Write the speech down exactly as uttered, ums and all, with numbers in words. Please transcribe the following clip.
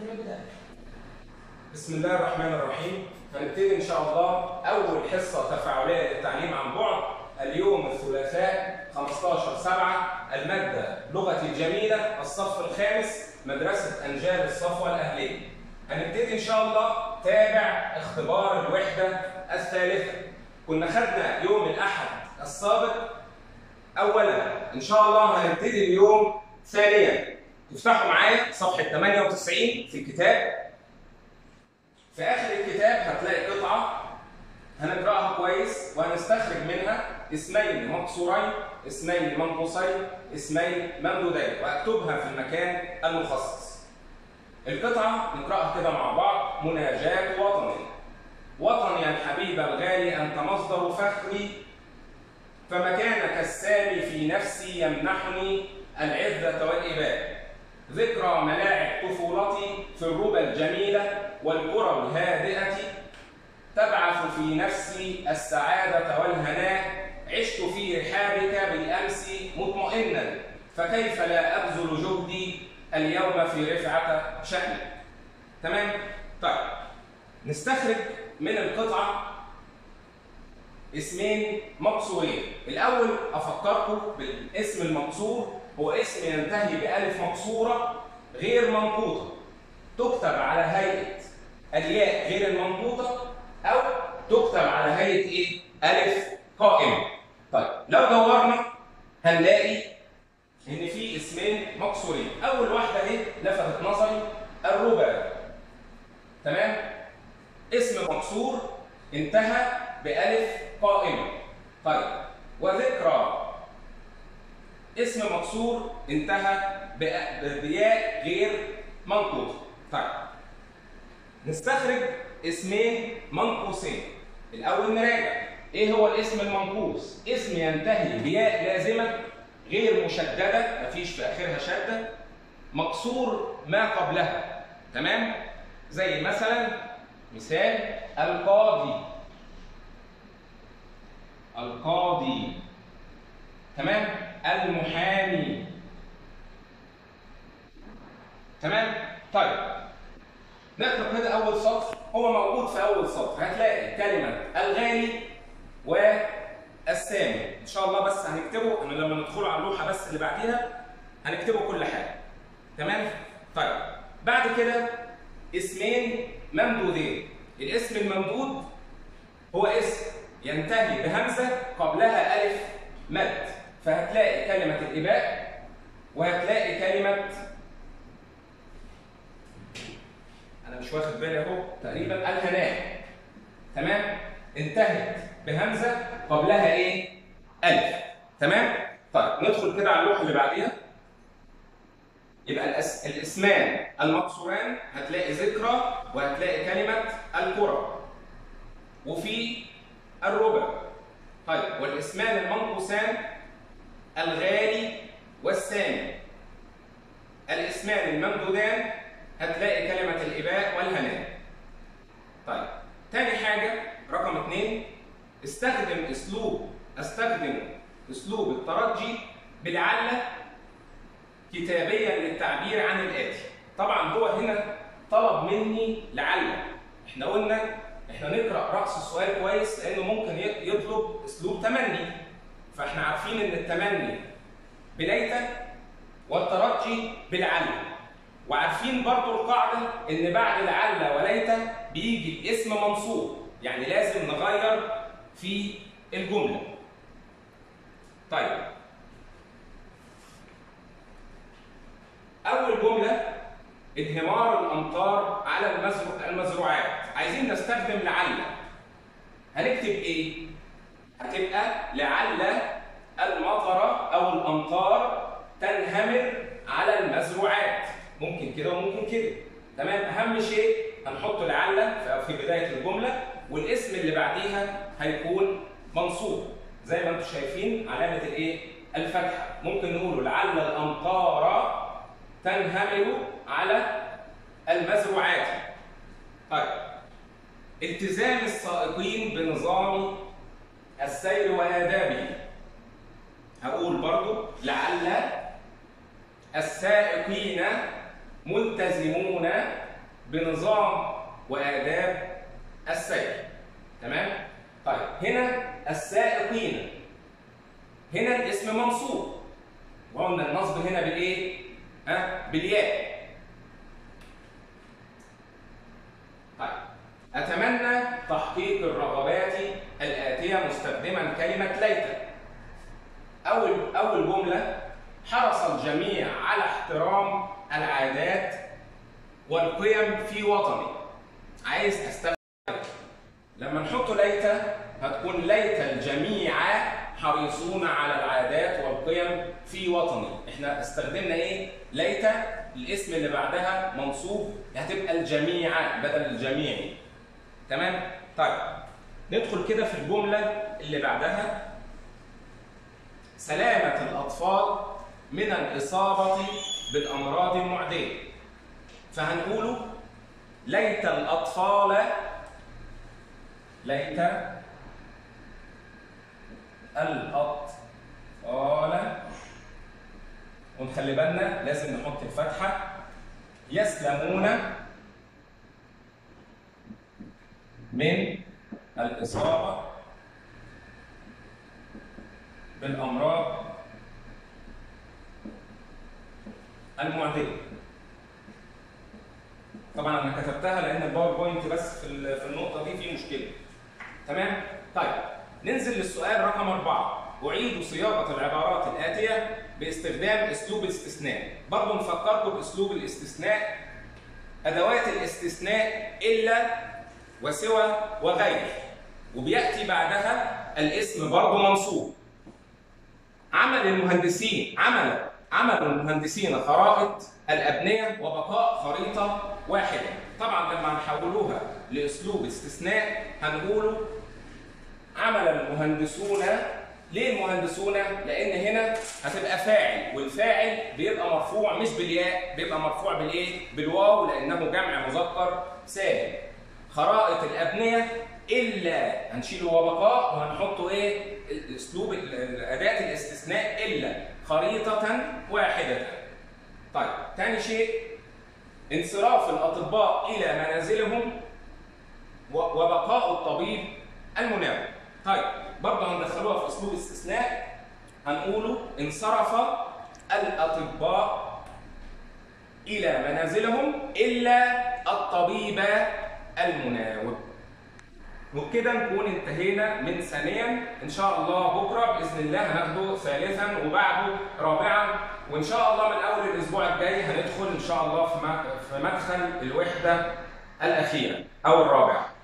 بسم الله الرحمن الرحيم. هنبتدي إن شاء الله أول حصة تفاعلية للتعليم عن بعد اليوم الثلاثاء خمستاشر سبعة، المادة لغة الجميلة، الصف الخامس، مدرسة أنجال الصفوة الأهلية. هنبتدي إن شاء الله تابع اختبار الوحدة الثالثة. كنا خدنا يوم الأحد السابق أولا، إن شاء الله هنبتدي اليوم ثانيا. تفتحوا معايا صفحة ثمانية وتسعين في الكتاب. في آخر الكتاب هتلاقي قطعة هنقرأها كويس وهنستخرج منها اسمين مقصورين، اسمين منقوصين، اسمين ممدودين، وأكتبها في المكان المخصص. القطعة نقرأها كده مع بعض. مناجاة وطني. وطني يا الحبيب الغالي، أنت مصدر فخري، فمكانك السامي في نفسي يمنحني العزة والإباء. ذكرى ملاعب طفولتي في الربى الجميلة والقرى الهادئة تبعث في نفسي السعادة والهناء. عشت في رحابك بالأمس مطمئنا، فكيف لا أبذل جهدي اليوم في رفعة شأنك. تمام؟ طيب نستخرج من القطعة اسمين مقصورين. الأول أفكركم بالاسم المقصور، هو اسم ينتهي بألف مقصورة غير منقوطة، تكتب على هيئة الياء غير المنقوطة أو تكتب على هيئة إيه؟ ألف قائمة. طيب لو دورنا هنلاقي إن في اسمين مقصورين. أول واحدة إيه؟ لفتت نظري، الربا. تمام؟ اسم مقصور انتهى بألف قائمة. طيب وذكرى اسم مقصور انتهى بياء غير منقوطة. طيب نستخرج اسمين منقوصين. الأول نراجع إيه هو الاسم المنقوص؟ اسم ينتهي بياء لازمة غير مشددة، مفيش في آخرها شدة، مقصور ما قبلها. تمام؟ زي مثلا مثال القاضي. القاضي. تمام؟ المحامي. تمام؟ طيب نقرأ كده أول سطر، هو موجود في أول سطر، هتلاقي كلمة الغالي والسامي. إن شاء الله بس هنكتبه، أنا لما ندخل على اللوحة بس اللي بعديها هنكتبه كل حاجة. تمام؟ طيب بعد كده اسمين ممدودين. الاسم الممدود هو اسم ينتهي بهمزة قبلها ألف مد، فهتلاقي كلمة الإباء وهتلاقي كلمة، أنا مش واخد بالي أهو تقريبا، الهناء. تمام؟ انتهت بهمزة قبلها إيه؟ ألف. تمام؟ طيب ندخل كده على اللوحة اللي بعديها. يبقى الأس... الاسمان المقصوران هتلاقي ذكرى وهتلاقي كلمة القرى وفي الربا. طيب والاسمان المنقوصان الغالي والسامي. الاسمان الممدودان هتلاقي كلمة الإباء والهناء. طيب تاني حاجة رقم اثنين، استخدم اسلوب استخدم اسلوب الترجي بلعل كتابيا للتعبير عن الآتي. طبعا هو هنا طلب مني لعل. احنا قلنا احنا نقرأ رأس السؤال كويس لأنه ممكن يطلب اسلوب تمني، فاحنا عارفين ان التمني بليت والترجي بلعل، وعارفين برضو القاعدة ان بعد لعل وليت بيجي الاسم منصوب، يعني لازم نغير في الجملة. طيب أول جملة انهمار الأمطار على المزروعات. عايزين نستخدم لعل، هنكتب إيه؟ هتبقى لعل المطر أو الأمطار تنهمر على المزروعات. ممكن كده وممكن كده. تمام؟ أهم شيء هنحط لعل في بداية الجملة، والاسم اللي بعديها هيكون منصوب زي ما انتم شايفين علامة الإيه؟ الفتحة. ممكن نقول لعل الأمطار تنهمر على المزروعات. طيب التزام السائقين بنظام السير وآدابه. هقول برضو لعل السائقين ملتزمون بنظام وآداب السير. تمام؟ طيب هنا السائقين، هنا الاسم منصوب، وقلنا النصب هنا بالايه؟ ها؟ بالياء. طيب أتمنى تحقيق الرغبات الآتية مستخدما كلمة ليت. أول أول جملة: حرص الجميع على احترام العادات والقيم في وطني. عايز استخدم لما نحط ليت هتكون ليت الجميع حريصون على العادات والقيم في وطني. احنا استخدمنا ايه؟ ليت، الاسم اللي بعدها منصوب، هتبقى الجميع بدل الجميع. تمام؟ طيب ندخل كده في الجملة اللي بعدها: سلامة الأطفال من الإصابة بالأمراض المعدية. فهنقوله ليت الأطفال، ليت الأطفال، ونخلي بالنا لازم نحط الفتحة، يسلمون من الإصابة بالأمراض المعدية. طبعا أنا كتبتها لأن الباوربوينت بس في في النقطة دي في مشكلة. تمام؟ طيب ننزل للسؤال رقم أربعة. أعيد صياغة العبارات الآتية باستخدام أسلوب الاستثناء. برضه نفكركم بأسلوب الاستثناء: أدوات الاستثناء إلا وسوى وغير، وبيأتي بعدها الاسم برضه منصوب. عمل المهندسين عمل عمل المهندسين خرائط الأبنية وبقاء خريطة واحدة. طبعا لما هنحولوها لأسلوب استثناء هنقوله عمل المهندسون. ليه المهندسون؟ لأن هنا هتبقى فاعل، والفاعل بيبقى مرفوع مش بالياء، بيبقى مرفوع بالإيه؟ بالواو، لأنه جمع مذكر سالم. خرائط الأبنية إلا هنشيله وبقاء وهنحطه إيه؟ الأسلوب أداة الاستثناء إلا خريطة واحدة. طيب تاني شيء: انصراف الأطباء إلى منازلهم وبقاء الطبيب المناوب. طيب برضه هندخلوها في أسلوب استثناء، هنقوله انصرف الأطباء إلى منازلهم إلا الطبيب المناوب. وبكده نكون انتهينا من ثانيا. ان شاء الله بكره باذن الله هناخده ثالثا وبعده رابعا، وان شاء الله من اول الاسبوع الجاي هندخل ان شاء الله في مدخل الوحده الاخيره او الرابعه.